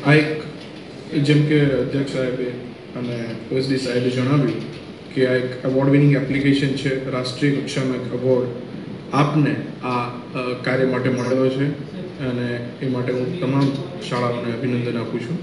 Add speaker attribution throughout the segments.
Speaker 1: આ એક જેમ કે અધ્યક્ષ સાહેબે અને ઓએસડી સાહેબે જણાવ્યું કે આ એક એવોર્ડ વિનિંગ એપ્લિકેશન છે, રાષ્ટ્રીય કક્ષાનો એક એવોર્ડ આપને આ કાર્ય માટે મળ્યો છે અને એ માટે હું તમામ શાળાઓને અભિનંદન આપું છું.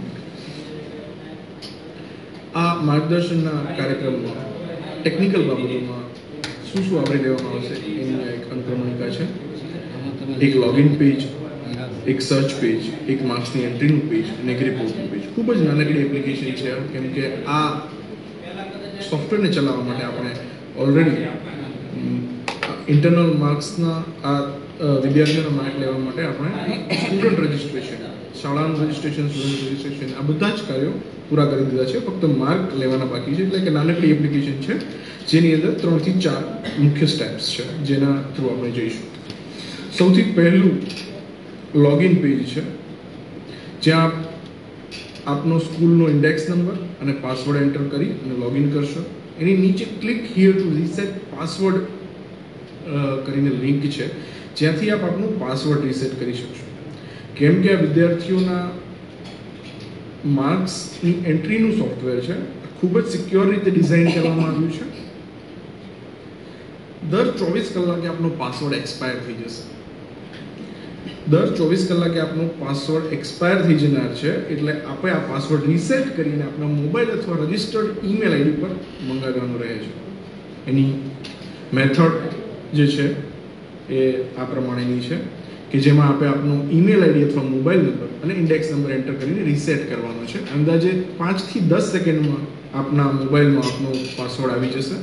Speaker 1: આ માર્ગદર્શનના કાર્યક્રમમાં ટેકનિકલ બાબતોમાં શું શું આવરી લેવામાં આવશે એની એક અનુક્રમણિકા છે. એક લોગિન પેજ, એક સર્ચ પેજ, એક માર્ક્સની એન્ટ્રીનું પેજ અને એક રિપોર્ટનું પેજ. ખૂબ જ નાનકડી એપ્લિકેશન છે, કેમ કે આ સોફ્ટવેરને ચલાવવા માટે આપણે ઓલરેડી ઇન્ટરનલ માર્ક્સના આ વિદ્યાર્થીઓના માર્ક લેવા માટે આપણે સ્ટુડન્ટ રજિસ્ટ્રેશન, શાળાનું રજિસ્ટ્રેશન, સ્ટુડન્ટ રજિસ્ટ્રેશન આ બધા જ કાર્યો પૂરા કરી દીધા છે. ફક્ત માર્ક લેવાના બાકી છે. એટલે કે નાનકડી એપ્લિકેશન છે જેની અંદર 3 થી 4 મુખ્ય સ્ટેપ્સ છે જેના થ્રુ આપણે જઈશું. સૌથી પહેલું લોગિન પેજ છે, જ્યાં આપનો સ્કૂલનો ઇન્ડેક્સ નંબર અને પાસવર્ડ એન્ટર કરી અને લોગિન કરશો. એની નીચે click here to reset password કરીને લિંક છે, જ્યાંથી આપ આપનું પાસવર્ડ રીસેટ કરી શકશો. કેમ કે આ વિદ્યાર્થીઓના માર્ક્સની એન્ટ્રીનું સોફ્ટવેર છે, ખૂબ જ સિક્યોર રીતે ડિઝાઇન કરવામાં આવ્યું છે. દર 24 કલાકે આપનો પાસવર્ડ એક્સપાયર થઈ જશે. દર 24 કલાકે આપનો પાસવર્ડ એક્સપાયર થઈ જનાર છે, એટલે આપણે આ પાસવર્ડ રીસેટ કરીને આપણા મોબાઈલ અથવા રજિસ્ટર્ડ ઈમેલ આઈડી પર મંગાવવાનું રહે છે. એની મેથડ જે છે એ આ પ્રમાણેની છે કે જેમાં આપણે આપનો ઈમેલ આઈડી અથવા મોબાઈલ નંબર અને ઇન્ડેક્સ નંબર એન્ટર કરીને રીસેટ કરવાનો છે. અંદાજે 5 થી 10 સેકન્ડમાં આપના મોબાઈલમાં આપનો પાસવર્ડ આવી જશે.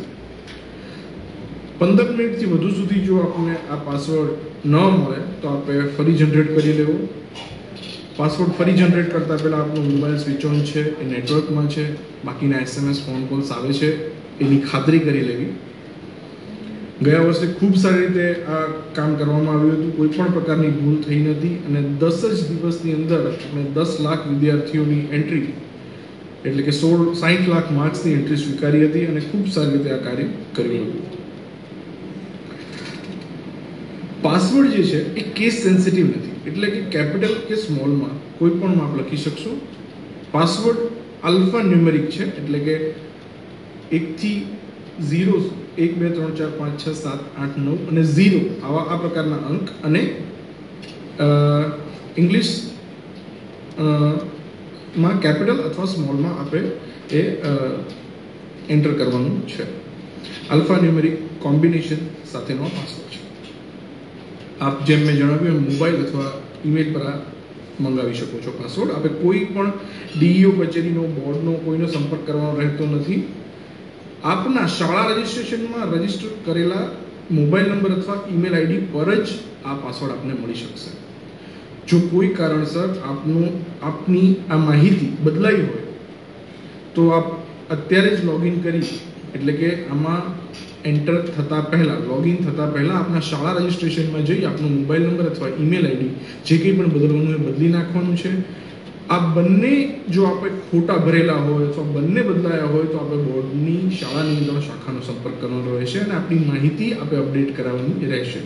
Speaker 1: 15 મિનિટથી વધુ સુધી જો આપણને આ પાસવર્ડ ન મળે તો આપણે ફરી જનરેટ કરી લેવો. પાસવર્ડ ફરી જનરેટ કરતા પહેલાં આપણો મોબાઈલ સ્વિચ ઓન છે, એ નેટવર્કમાં છે, બાકીના SMS ફોન કોલ્સ આવે છે એની ખાતરી કરી લેવી. ગયા વર્ષે ખૂબ સારી રીતે આ કામ કરવામાં આવ્યું હતું, કોઈ પણ પ્રકારની ભૂલ થઈ નથી અને 10 જ દિવસની અંદર આપણે 10 લાખ વિદ્યાર્થીઓની એન્ટ્રી એટલે કે 60 લાખ માર્ક્સની એન્ટ્રી સ્વીકારી હતી અને ખૂબ સારી રીતે આ કાર્ય કર્યું હતું. પાસવર્ડ જે છે એ કેસ સેન્સિટિવ નથી, એટલે કે કેપિટલ કે સ્મોલમાં કોઈ પણ માપ લખી શકશો. પાસવર્ડ આલ્ફા ન્યુમેરિક છે, એટલે કે 1 થી 0 1 2 3 4 5 6 7 8 9 અને 0 આવા આ પ્રકારના અંક અને ઇંગ્લિશ માં કેપિટલ અથવા સ્મોલમાં આપણે એ એન્ટર કરવાનું છે. આલ્ફા ન્યુમેરિક કોમ્બિનેશન સાથેનો પાસવર્ડ છે. આપ જેમ મેં જણાવ્યું એમ મોબાઈલ અથવા ઈમેલ પર મંગાવી શકો છો પાસવર્ડ. આપણે કોઈ પણ ડીઈઓ કચેરીનો, બોર્ડનો કોઈનો સંપર્ક કરવાનો રહેતો નથી. આપના શાળા રજિસ્ટ્રેશનમાં રજિસ્ટર કરેલા મોબાઈલ નંબર અથવા ઈમેલ આઈડી પર જ આ પાસવર્ડ આપને મળી શકશે. જો કોઈ કારણસર આપની આ માહિતી બદલાઈ હોય તો આપ અત્યારે જ લોગિન કરી, એટલે કે આમાં એન્ટર થતાં પહેલાં, લોગિન થતાં પહેલાં આપના શાળા રજિસ્ટ્રેશનમાં જઈ આપનો મોબાઈલ નંબર અથવા ઈમેલ આઈડી જે કંઈ પણ બદલવાનું એ બદલી નાખવાનું છે. આ બંને જો આપણે ખોટા ભરેલા હોય અથવા બંને બદલાયા હોય તો આપણે બોર્ડની શાળાની અંદર શાખાનો સંપર્ક કરવાનો રહેશે અને આપણી માહિતી આપણે અપડેટ કરાવવાની રહેશે.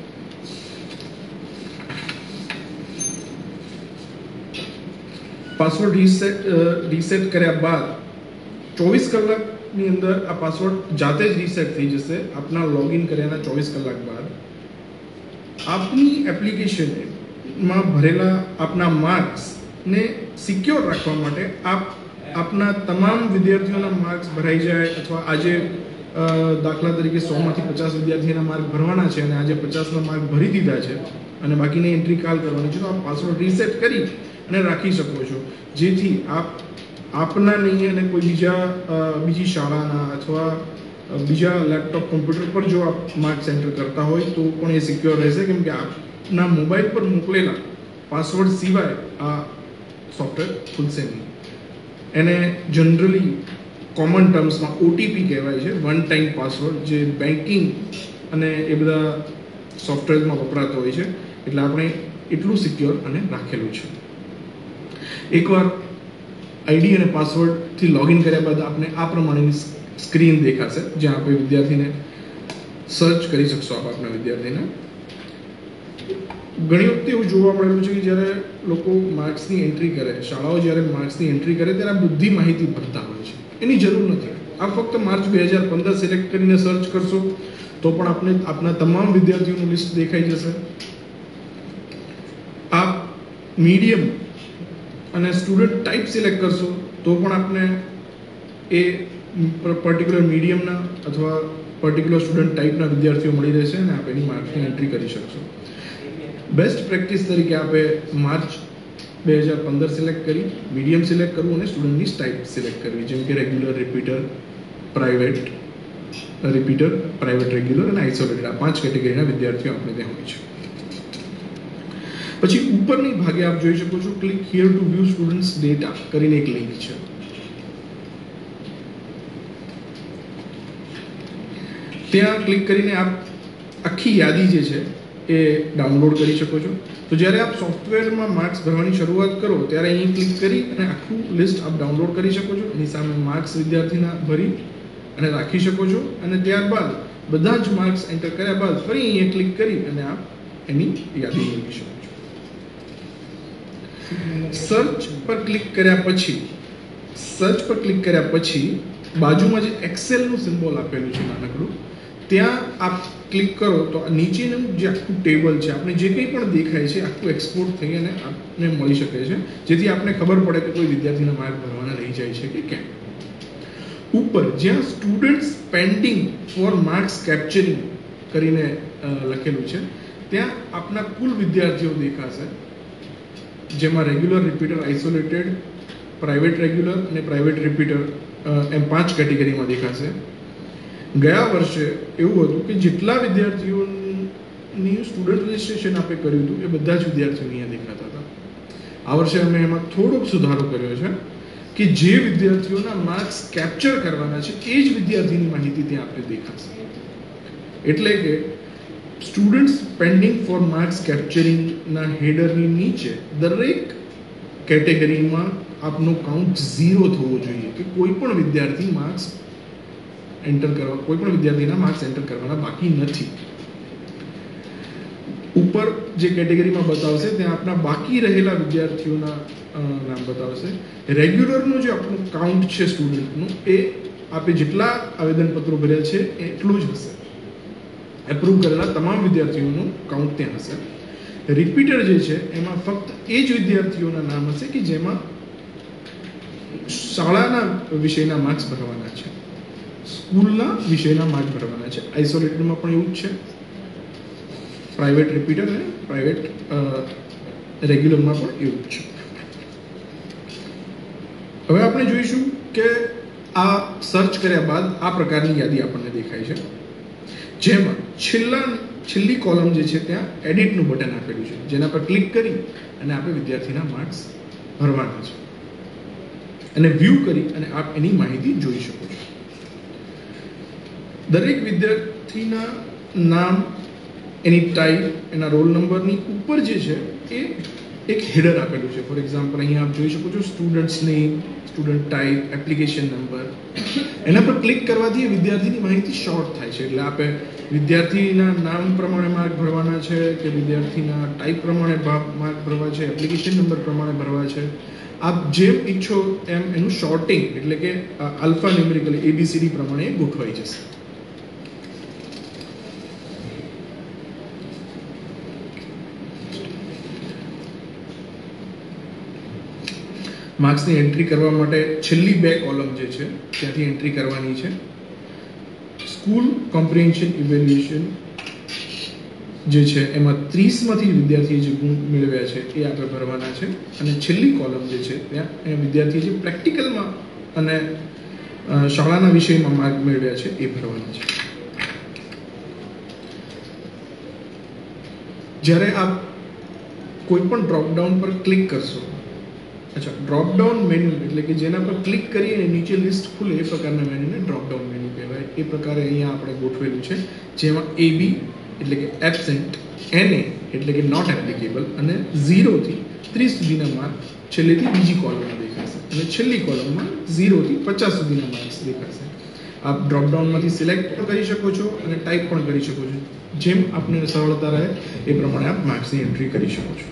Speaker 1: પાસવર્ડ રીસેટ કર્યા બાદ 24 કલાકની અંદર આ પાસવર્ડ જાતે જ રીસેટ થઈ જશે. આપના લોગિન કર્યાના 24 કલાક બાદ આપની એપ્લિકેશનમાં ભરેલા આપના માર્ક્સ ને સિક્યોર રાખવા માટે આપના તમામ વિદ્યાર્થીઓના માર્ક્સ ભરાઈ જાય અથવા આજે દાખલા તરીકે 100 માંથી 50 વિદ્યાર્થીઓના માર્ક ભરવાના છે અને આજે 50ના માર્ક ભરી દીધા છે અને બાકીની એન્ટ્રી કાલ કરવાની છે, તો આપ પાસવર્ડ રીસેટ કરી અને રાખી શકો છો, જેથી આપના નહીં અને કોઈ બીજી શાળાના અથવા બીજા લેપટોપ કોમ્પ્યુટર પર જો આપ માર્ક્સ એન્ટર કરતા હોય તો પણ એ સિક્યોર રહેશે. કેમ કે આપના મોબાઈલ પર મોકલેલા પાસવર્ડ સિવાય આ સોફ્ટવેર ખુલશે નહીં. એને જનરલી કોમન ટર્મ્સમાં OTP કહેવાય છે, વન ટાઈમ પાસવર્ડ, જે બેન્કિંગ અને એ બધા સોફ્ટવેરમાં વપરાતો હોય છે. એટલે આપણે એટલું સિક્યોર અને રાખેલું છે. એકવાર આઈડી અને પાસવર્ડથી લોગિન કર્યા બાદ આપણે આ પ્રમાણેની સ્ક્રીન દેખાશે, જ્યાં આપણે વિદ્યાર્થીને સર્ચ કરી શકશો. આપના વિદ્યાર્થીને ઘણી વખતે એવું જોવા મળેલું છે કે જ્યારે લોકો માર્ક્સની એન્ટ્રી કરે, શાળાઓ જ્યારે માર્ક્સની એન્ટ્રી કરે ત્યારે આ બધી માહિતી ભરતા હોય છે. એની જરૂર નથી. આપ ફક્ત માર્ચ 2015 સિલેક્ટ કરીને સર્ચ કરશો તો પણ આપને આપના તમામ વિદ્યાર્થીઓનું લિસ્ટ દેખાઈ જશે. આપ મીડિયમ અને સ્ટુડન્ટ ટાઈપ સિલેક્ટ કરશો તો પણ આપને એ પર્ટિક્યુલર મીડિયમના અથવા પર્ટિક્યુલર સ્ટુડન્ટ ટાઈપના વિદ્યાર્થીઓ મળી રહેશે અને આપ એની માર્ક્સની એન્ટ્રી કરી શકશો. બેસ્ટ પ્રેક્ટિસ તરીકે આપે માર્ચ 2015 સિલેક્ટ કરી, મીડિયમ સિલેક્ટ કરવું અને સ્ટુડન્ટની ટાઈપ સિલેક્ટ કરવી, જેમ કે રેગ્યુલર, રિપીટર, પ્રાઇવેટ રેગ્યુલર અને આઇસોલેટેડ. આ 5 કેટેગરીના વિદ્યાર્થીઓ આપણે ત્યાં હોય છે. પછી ઉપરની ભાગે આપ જોઈ શકો છો click here to view students data કરીને એક લિંક છે. ત્યાં ક્લિક કરીને આપ આખી યાદી જે છે એ ડાઉનલોડ કરી શકો છો. તો જ્યારે આપ સોફ્ટવેરમાં માર્ક્સ ભરવાની શરૂઆત કરો ત્યારે અહીં ક્લિક કરી અને આખું લિસ્ટ આપ ડાઉનલોડ કરી શકો છો. એની સામે માર્ક્સ વિદ્યાર્થીના ભરી અને રાખી શકો છો અને ત્યારબાદ બધા જ માર્ક્સ એન્ટર કર્યા બાદ ફરી અહીંયા ક્લિક કરી અને આપ એની યાદી મેળવી શકો છો. સર્ચ પર ક્લિક કર્યા પછી બાજુમાં જે એક્સેલનું સિમ્બોલ આપેલું છે નાનકડું, ત્યાં આપ ક્લિક કરો તો નીચેનું જે આખું ટેબલ છે, આપણે જે કંઈ પણ દેખાય છે આખું એક્સપોર્ટ થઈ અને આપને મળી શકે છે, જેથી આપને ખબર પડે કે કોઈ વિદ્યાર્થીના માર્ક ભરવાના રહી જાય છે કે કેમ. ઉપર જ્યાં students pending for marks capturing કરીને લખેલું છે ત્યાં આપના કુલ વિદ્યાર્થીઓ દેખાશે, જેમાં regular, repeater, isolated, private regular અને પ્રાઇવેટ રિપીટર એમ 5 કેટેગરીમાં દેખાશે. ગયા વર્ષે એવું હતું કે જેટલા વિદ્યાર્થીઓની સ્ટુડન્ટ રજિસ્ટ્રેશન આપણે કર્યું હતું એ બધા જ વિદ્યાર્થીઓ અહીંયા દેખાતા હતા. આ વર્ષે અમે એમાં થોડોક સુધારો કર્યો છે કે જે વિદ્યાર્થીઓના માર્ક્સ કેપ્ચર કરવાના છે એ જ વિદ્યાર્થીની માહિતી ત્યાં આપણે દેખાશે. એટલે કે સ્ટુડન્ટ્સ પેન્ડિંગ ફોર માર્ક્સ કેપ્ચરિંગના હેડરની નીચે દરેક કેટેગરીમાં આપનું કાઉન્ટ 0 થવો જોઈએ કે કોઈ પણ વિદ્યાર્થીના માર્ક્સ એન્ટર કરવાના બાકી નથી. ઉપર જે કેટેગરીમાં બતાવશે ત્યાં આપના બાકી રહેલા વિદ્યાર્થીઓના નામ બતાવશે. રેગ્યુલરનું જે આપણું કાઉન્ટ છે સ્ટુડન્ટનું એ આપણે જેટલા આવેદનપત્રો ભર્યા છે એટલું જ હશે. એપ્રૂવ કરેલા તમામ વિદ્યાર્થીઓનું કાઉન્ટ ત્યાં હશે. રિપીટર જે છે એમાં ફક્ત એ જ વિદ્યાર્થીઓના નામ હશે કે જેમાં શાળાના વિષયના માર્ક્સ ભરવાના છે, સ્કૂલના વિષયના માર્ક ભરવાના છે. આઇસોલેટેડમાં પણ એવું જ છે. પ્રાઇવેટ રિપીટર અને પ્રાઇવેટ રેગ્યુલરમાં પણ એવું જ છે. હવે આપણે જોઈશું કે આ સર્ચ કર્યા બાદ આ પ્રકારની યાદી આપણને દેખાય છે, જેમાં છેલ્લી કોલમ જે છે ત્યાં એડિટનું બટન આપેલું છે, જેના પર ક્લિક કરી અને આપણે વિદ્યાર્થીના માર્ક્સ ભરવાના છે અને વ્યૂ કરી અને આપ એની માહિતી જોઈ શકો છો. દરેક વિદ્યાર્થીના નામ, એની ટાઈપ, એના રોલ નંબરની ઉપર જે છે એ એક હેડર આપેલું છે. ફોર એક્ઝામ્પલ અહીંયા આપ જોઈ શકો છો students name, student type, application number. એના પર ક્લિક કરવાથી એ વિદ્યાર્થીની માહિતી શોર્ટ થાય છે. એટલે આપણે વિદ્યાર્થીના નામ પ્રમાણે માર્ક ભરવાના છે કે વિદ્યાર્થીના ટાઈપ પ્રમાણે માર્ક ભરવા છે, એપ્લિકેશન નંબર પ્રમાણે ભરવા છે, આપ જેમ ઈચ્છો એમ એનું શોર્ટિંગ એટલે કે આલ્ફા ન્યુમેરિકલ ABCD પ્રમાણે ગોઠવાઈ જશે. માર્ક્સની એન્ટ્રી કરવા માટે છેલ્લી 2 કોલમ જે છે ત્યાંથી એન્ટ્રી કરવાની છે. સ્કૂલ કોમ્પ્રિહેન્શન ઇવેલ્યુએશન જે છે એમાં 30માંથી વિદ્યાર્થીએ જે ગુણ મેળવ્યા છે એ આપણે ભરવાના છે. અને છેલ્લી કોલમ જે છે ત્યાં એ વિદ્યાર્થીએ જે પ્રેક્ટિકલમાં અને શાળાના વિષયમાં માર્ક મેળવ્યા છે એ ભરવાના છે. જ્યારે આપ કોઈ પણ ડ્રોપડાઉન પર ક્લિક કરશો, ડ્રોપડાઉન મેન્યુ એટલે કે જેના પર ક્લિક કરીને નીચે લિસ્ટ ખુલે એ પ્રકારના મેન્યુને ડ્રોપડાઉન મેન્યુ કહેવાય. એ પ્રકારે અહીંયા આપણે ગોઠવેલું છે, જેમાં AB એટલે કે એબસેન્ટ, NA એટલે કે નોટ એપ્લિકેબલ અને 0 થી 30 સુધીના માર્ક છેલ્લેથી બીજી કોલમમાં દેખાશે અને છેલ્લી કોલમમાં 0 થી 50 સુધીના માર્ક્સ દેખાશે. आप ड्रॉप डाउन में सिलेक्ट कर सको छो અને टाइप પણ કરી શકો છો। જેમ આપને સરળતા રહે એ પ્રમાણે આપ માર્ક્સની એન્ટ્રી કરી શકો છો।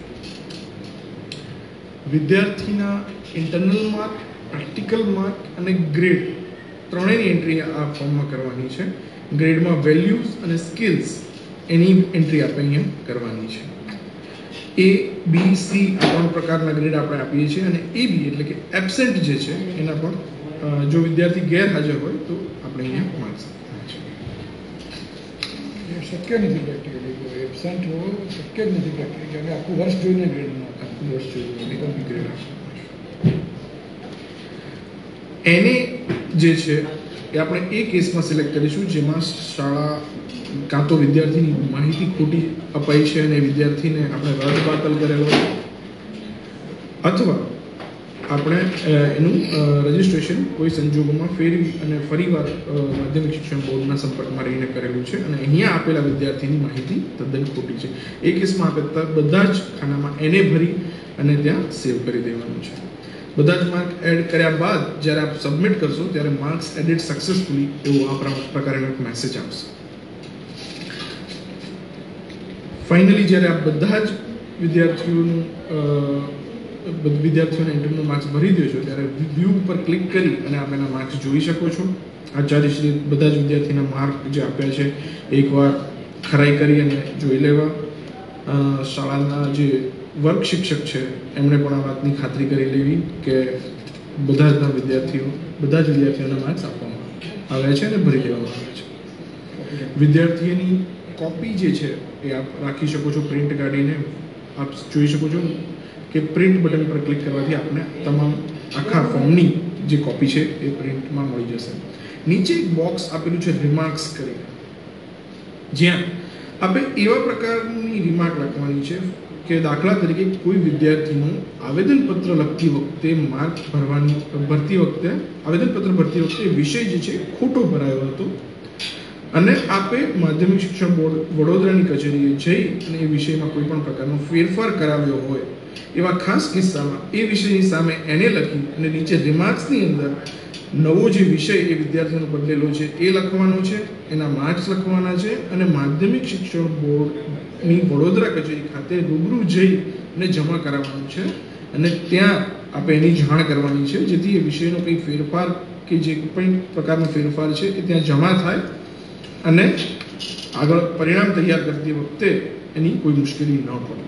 Speaker 1: વિદ્યાર્થીના ઇન્ટરનલ માર્ક, પ્રેક્ટિકલ માર્ક અને ગ્રેડ ત્રણેયની એન્ટ્રી આ ફોર્મમાં કરવાની છે। ગ્રેડમાં વેલ્યુઝ અને સ્કિલ્સ એની એન્ટ્રી આપણે અહીંયા કરવાની છે। ए बी सी आ ત્રણ પ્રકારના ગ્રેડ આપણે આપીએ છીએ અને એ બી એટલે કે એબ્સેન્ટ જે છે એના પણ જો વિદ્યાર્થી ગેરહાજર હોય તો આપણે અહીંયા માર્ક્સ આપવાના છે।
Speaker 2: શક્ય નથી પ્રેક્ટિકલી એબસેન્ટ હોવો શક્ય જ નથી પ્રેક્ટિકલી અને આખું વર્ષ જોઈને ગ્રેડ
Speaker 1: આખું વર્ષ જોઈને ગ્રેડ આપવાના છે। એને જે છે એ આપણે એ કેસમાં સિલેક્ટ કરીશું જેમાં શાળા કાં તો વિદ્યાર્થીની માહિતી ખોટી અપાઈ છે અને વિદ્યાર્થીને આપણે રદ બાતલ કરેલો અથવા આપણે એનું રજિસ્ટ્રેશન કોઈ સંજોગોમાં ફેરવી અને ફરીવાર માધ્યમિક શિક્ષણ બોર્ડના સંપર્કમાં રહીને કરેલું છે અને અહીંયા આપેલા વિદ્યાર્થીની માહિતી તદ્દન ખોટી છે। એ કેસમાં આપણે બધા જ ખાનામાં એને ભરી અને ત્યાં સેવ કરી દેવાનું છે। બધા જ માર્ક એડ કર્યા બાદ જ્યારે આપ સબમિટ કરશો ત્યારે માર્ક્સ એડિટ સક્સેસફુલી એવો આ પ્રકારનો એક મેસેજ આવશે। ફાઇનલી જ્યારે આપ બધા જ વિદ્યાર્થીઓને ઇન્ટરનલ માર્ક્સ ભરી દો છો ત્યારે વ્યૂ ઉપર ક્લિક કરી અને આપ એના માર્ક્સ જોઈ શકો છો। આચાર્યશ્રી બધા જ વિદ્યાર્થીના માર્ક જે આપ્યા છે એકવાર ખરાઈ કરી અને જોઈ લેવા। શાળાના જે વર્ગ શિક્ષક છે એમણે પણ આ વાતની ખાતરી કરી લેવી કે બધા જ વિદ્યાર્થીઓના માર્ક્સ આપવામાં આવ્યા છે અને ભરી દેવામાં આવ્યા છે। વિદ્યાર્થીઓની કોપી જે છે એ આપ રાખી શકો છો પ્રિન્ટ કાઢીને। આપ જોઈ શકો છો કે પ્રિન્ટ બટન પર ક્લિક કરવાથી આપને તમામ આખા ફોર્મની જે કોપી છે એ પ્રિન્ટમાં મળી જશે। નીચે એક બોક્સ આપેલું છે રિમાર્ક્સ કરીને, જ્યાં આપણે એવા પ્રકારની રિમાર્ક લખવાની છે કે દાખલા તરીકે કોઈ વિદ્યાર્થીનું આવેદનપત્ર લખતી વખતે ભરતી વખતે વિષય જે છે ખોટો ભરાયો હતો અને આપે માધ્યમિક શિક્ષણ બોર્ડ વડોદરાની કચેરીએ જઈ અને એ વિષયમાં કોઈ પણ પ્રકારનો ફેરફાર કરાવ્યો હોય એવા ખાસ કિસ્સામાં એ વિષયની સામે એને લખી અને નીચે રિમાર્ક્સની અંદર નવો જે વિષય એ વિદ્યાર્થીનો બદલેલો છે એ લખવાનો છે, એના માર્ક્સ લખવાના છે અને માધ્યમિક શિક્ષણ બોર્ડની વડોદરા કચેરી ખાતે રૂબરૂ જઈ અને જમા કરાવવાનું છે અને ત્યાં આપણે એની જાણ કરવાની છે જેથી એ વિષયનો કંઈ ફેરફાર કે જે કોઈ પ્રકારનો ફેરફાર છે એ ત્યાં જમા થાય અને આગળ પરિણામ તૈયાર કરતી વખતે એની કોઈ મુશ્કેલી ન પડે।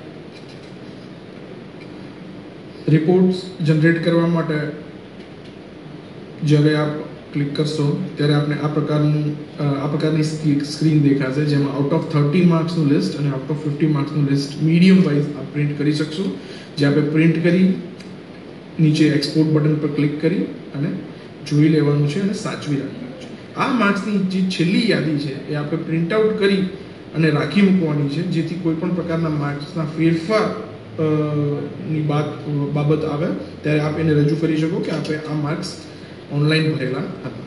Speaker 1: રિપોર્ટ્સ જનરેટ કરવા માટે જ્યારે આપ ક્લિક કરશો ત્યારે આપણે આ પ્રકારની સ્ક્રીન દેખાશે જેમાં આઉટ ઓફ 30 માર્ક્સનું લિસ્ટ અને આઉટ ઓફ 50 માર્ક્સનું લિસ્ટ મીડિયમ વાઇઝ આપ પ્રિન્ટ કરી શકશો। જે આપણે પ્રિન્ટ કરી નીચે એક્સપોર્ટ બટન પર ક્લિક કરી અને જોઈ લેવાનું છે અને સાચવી રાખવાનું છે। આ માર્ક્સની જે છેલ્લી યાદી છે એ આપણે પ્રિન્ટ આઉટ કરી અને રાખી મૂકવાની છે જેથી કોઈ પણ પ્રકારના માર્ક્સના ફેરફાર ની બાબત આવે ત્યારે આપ એને રજૂ કરી શકો કે આપણે આ માર્ક્સ ઓનલાઈન ભરેલા હતા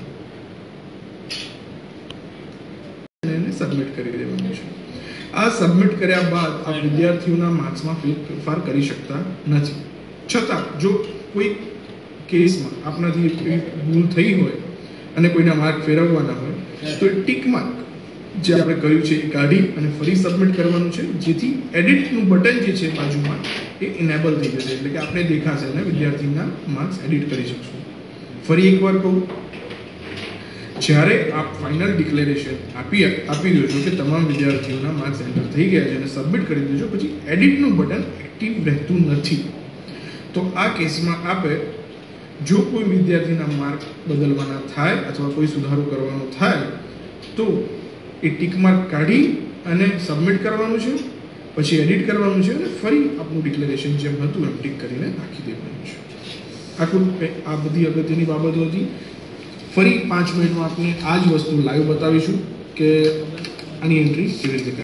Speaker 1: અને એને સબમિટ કરી દેવાનું છે। આ સબમિટ કર્યા બાદ આપ વિદ્યાર્થીઓના માર્ક્સમાં ફેરફાર કરી શકતા નથી। છતાં જો કોઈ કેસમાં આપણાથી ભૂલ થઈ હોય અને કોઈના માર્ક ફેરવવાના હોય તો ટીક માર્ક જે આપણે કર્યું છે એ કાઢી અને ફરી સબમિટ કરવાનું છે જેથી એડિટનું બટન જે છે બાજુમાં એ ઇનેબલ થઈ જશે એટલે કે આપણે દેખાશે અને વિદ્યાર્થીના માર્ક્સ એડિટ કરી શકશું। ફરી એકવાર કહું, જ્યારે આપ ફાઇનલ ડિક્લેરેશન આપી દો છો કે તમામ વિદ્યાર્થીઓના માર્ક્સ એન્ટર થઈ ગયા છે અને સબમિટ કરી દેજો પછી એડિટનું બટન એક્ટિવ રહેતું નથી। તો આ કેસમાં આપણે જો કોઈ વિદ્યાર્થીના માર્ક બદલવાના થાય અથવા કોઈ સુધારો કરવાનો થાય તો એ ટીક માર્ક કાઢી અને સબમિટ કરવાનું છે, પછી એડિટ કરવાનું છે અને ફરી આપણું ડિક્લેરેશન જેમ હતું એમ ટીક કરીને નાખી દેવાનું છે। આ બધી અગત્યની બાબતો હતી। ફરી 5 મિનિટમાં આપણે આ જ વસ્તુ લાઈવ બતાવીશું કે આની એન્ટ્રી કેવી રીતે